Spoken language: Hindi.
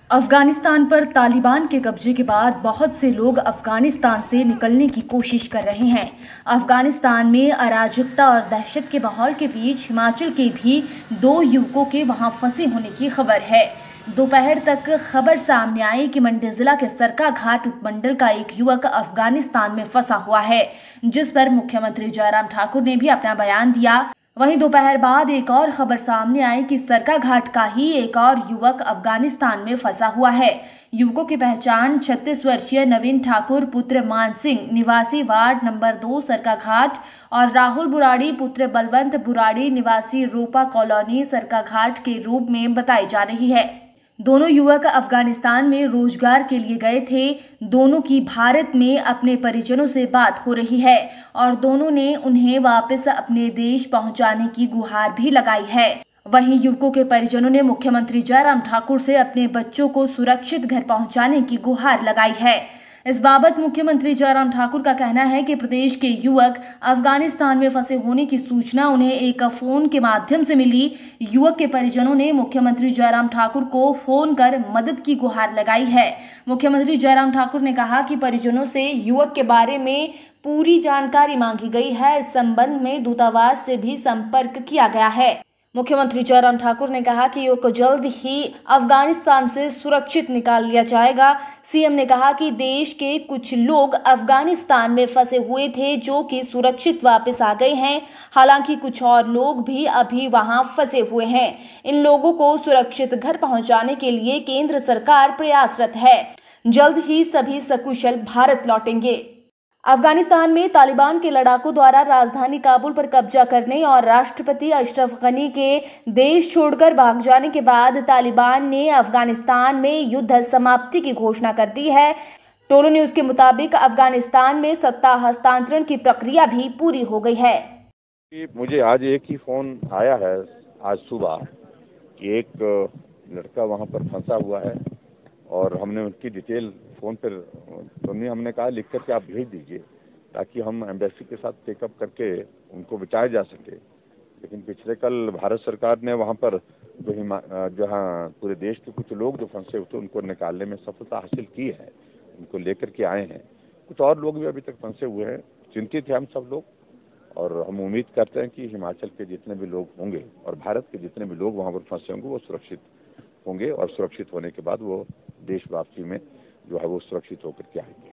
अफगानिस्तान पर तालिबान के कब्जे के बाद बहुत से लोग अफगानिस्तान से निकलने की कोशिश कर रहे हैं। अफगानिस्तान में अराजकता और दहशत के माहौल के बीच हिमाचल के भी 2 युवकों के वहां फंसे होने की खबर है। दोपहर तक खबर सामने आई कि मंडी जिला के सरकाघाट उपमंडल का एक युवक अफगानिस्तान में फंसा हुआ है, जिस पर मुख्यमंत्री जयराम ठाकुर ने भी अपना बयान दिया। वहीं दोपहर बाद एक और खबर सामने आई कि सरकाघाट का ही एक और युवक अफगानिस्तान में फंसा हुआ है। युवकों की पहचान 36 वर्षीय नवीन ठाकुर पुत्र मान सिंह निवासी वार्ड नंबर 2 सरकाघाट और राहुल बुराड़ी पुत्र बलवंत बुराड़ी निवासी रोपा कॉलोनी सरकाघाट के रूप में बताई जा रही है। दोनों युवक अफगानिस्तान में रोजगार के लिए गए थे। दोनों की भारत में अपने परिजनों से बात हो रही है और दोनों ने उन्हें वापस अपने देश पहुंचाने की गुहार भी लगाई है। वहीं युवकों के परिजनों ने मुख्यमंत्री जयराम ठाकुर से अपने बच्चों को सुरक्षित घर पहुंचाने की गुहार लगाई है। इस बाबत मुख्यमंत्री जयराम ठाकुर का कहना है कि प्रदेश के युवक अफगानिस्तान में फंसे होने की सूचना उन्हें एक फोन के माध्यम से मिली। युवक के परिजनों ने मुख्यमंत्री जयराम ठाकुर को फोन कर मदद की गुहार लगाई है। मुख्यमंत्री जयराम ठाकुर ने कहा कि परिजनों से युवक के बारे में पूरी जानकारी मांगी गई है। इस संबंध में दूतावास से भी संपर्क किया गया है। मुख्यमंत्री जयराम ठाकुर ने कहा कि युवक को जल्द ही अफगानिस्तान से सुरक्षित निकाल लिया जाएगा। सीएम ने कहा कि देश के कुछ लोग अफगानिस्तान में फंसे हुए थे, जो कि सुरक्षित वापस आ गए हैं। हालांकि कुछ और लोग भी अभी वहां फंसे हुए हैं। इन लोगों को सुरक्षित घर पहुंचाने के लिए केंद्र सरकार प्रयासरत है। जल्द ही सभी सकुशल भारत लौटेंगे। अफगानिस्तान में तालिबान के लड़ाकों द्वारा राजधानी काबुल पर कब्जा करने और राष्ट्रपति अशरफ गनी के देश छोड़कर भाग जाने के बाद तालिबान ने अफगानिस्तान में युद्ध समाप्ति की घोषणा कर दी है। टोलो न्यूज के मुताबिक अफगानिस्तान में सत्ता हस्तांतरण की प्रक्रिया भी पूरी हो गई है। मुझे आज एक ही फोन आया है आज सुबह कि एक लड़का वहां पर फंसा हुआ है और हमने उनकी डिटेल फ़ोन पर सुनी। हमने कहा लिख कर के आप भेज दीजिए ताकि हम एम्बेसी के साथ चेकअप करके उनको बचाया जा सके। लेकिन पिछले कल भारत सरकार ने वहाँ पर जहाँ पूरे देश के कुछ लोग जो फंसे हुए थे उनको निकालने में सफलता हासिल की है। उनको लेकर के आए हैं। कुछ और लोग भी अभी तक फंसे हुए हैं। चिंतित हैं हम सब लोग और हम उम्मीद करते हैं कि हिमाचल के जितने भी लोग होंगे और भारत के जितने भी लोग वहाँ पर फंसे होंगे वो सुरक्षित होंगे और सुरक्षित होने के बाद वो देश वापसी में जो है वो सुरक्षित होकर के आएंगे।